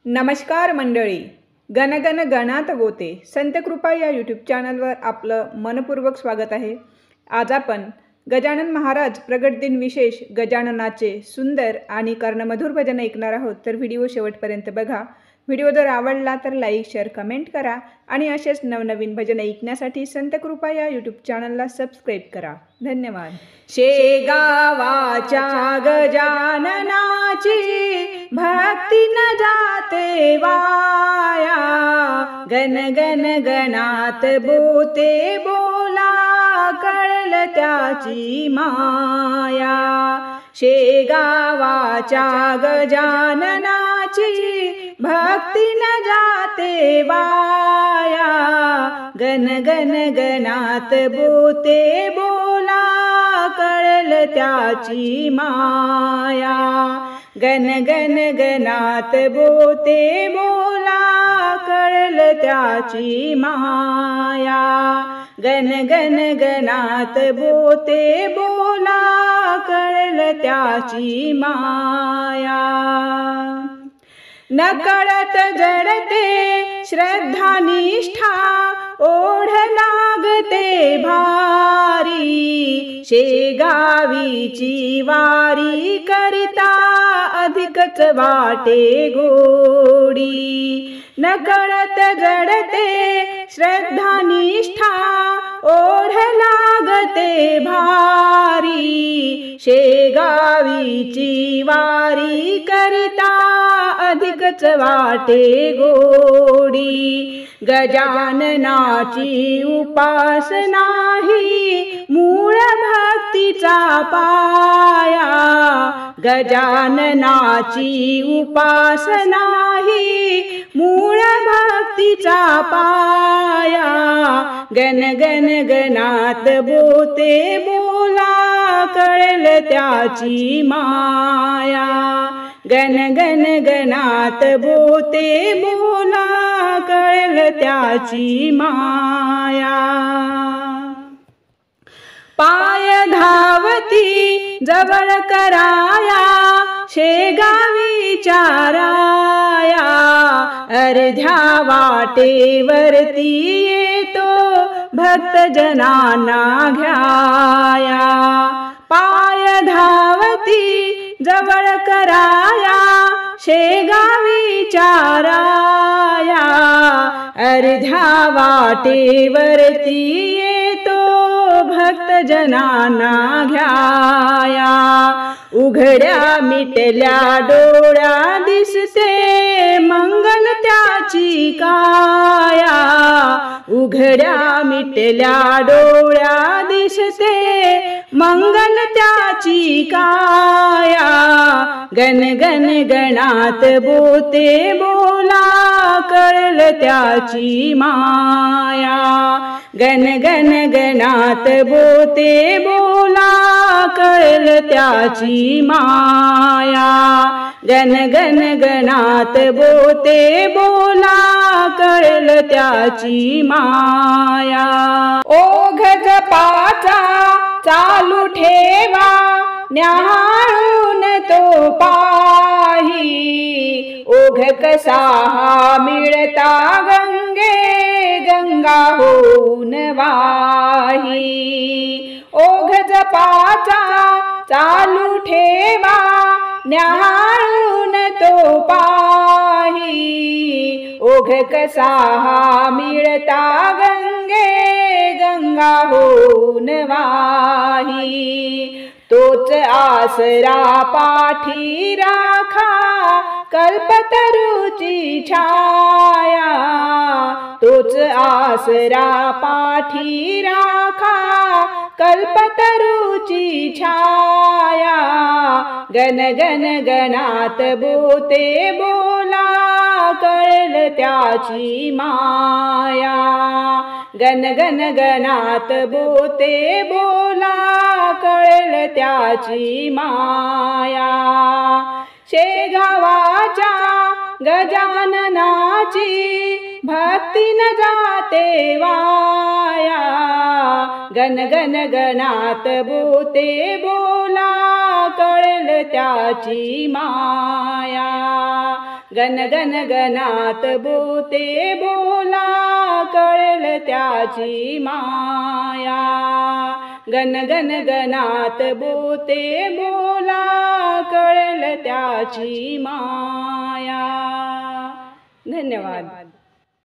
नमस्कार मंडळी, गणगण गणात गोते संत कृपा या यूट्यूब चॅनलवर आपलं मनपूर्वक स्वागत आहे। आज आपण गजानन महाराज प्रगट दिन विशेष गजाननाचे सुंदर आणि कर्णमधुर भजन ऐकणार आहोत। तर व्हिडिओ शेवटपर्यंत बघा। व्हिडिओ जर आवडला तर लाईक शेअर कमेंट करा आणि असेच नवनवीन भजन ऐकण्यासाठी संत कृपा या यूट्यूब चॅनलला सबस्क्राइब करा। धन्यवाद। शेगावाच्या गजाननाची भक्ती न जाते वाया, गण गण गणात बोते बोला कळल त्याची माया। शेगावाच्या गजाननाची भक्ती न जाते वाया, गण गण गणात बोते बोला कळल त्याची माया। गण गण गणात बोते बोला कळल त्याची माया। गण गण गणात बोते बोला कळल त्याची माया। नकळत जडते श्रद्धा निष्ठा ओढ लागते भारी, शेगावीची वारी करिता अधिकच वाटे गोडी। नकळत जडते श्रद्धा निष्ठा ओढ लागते भारी, शेगावीची वारी करिता अधिकच वाटे गोडी। गजाननाची उपासना ही मूळ भक्तीचा पाया, गजाननाची उपासना ही मूळ भक्तीचा पाया। गण गण गणात बोते बोला कळल त्याची माया। गण गण गणात बोते बोला कळल त्याची माया। पाय धावती जवळ कराया शेगावीच्या राया, अर्ध्या वाटेवरती येतो भक्त जनांना घ्याया। पाय धावती जवळ कराया शेगावीच्या राया, अर्ध्या वाटेवरती येतो भक्त जनांना घ्याया। उघड्या मिटल्या डोळ्या दिसते मंगल त्याची काया, उघड्या मिटल्या डोळ्या दिसते मंगल त्याची काया। गण गण गणात बोते बोला कळल त्याची माया। गण गण गणात बोते बोला कळल त्याची माया। गण गण गणात बोते बोला कळल त्याची माया। ओघ जपाचा चालू ठेवा न्याहाळून तो पाही, ओघ कसा हा मिळता गंगे गंगा होऊन वाही। ओघ जपाचा चालू ठेवा न्याहाळून तो पाही, ओघ कसा हा मिळता गंगे गंगा होऊन वाही। तोच आसरा पाठी राखा कल्पतरूची छाया, तोच आसरा पाठी राखा कल्पतरूची छाया। गण गण गणात बोते बोला कळल त्याची माया। गण गण गणात बोते बोला कळल त्याची माया। शेगावाच्या गजाननाची भक्ती न जाते वाया, गण गण गणात बोते बोला कळल त्याची माया। गण गण गणात बोते बोला कळेल त्याची माया। गण गण गणात बोते बोला कळेल त्याची माया। धन्यवाद।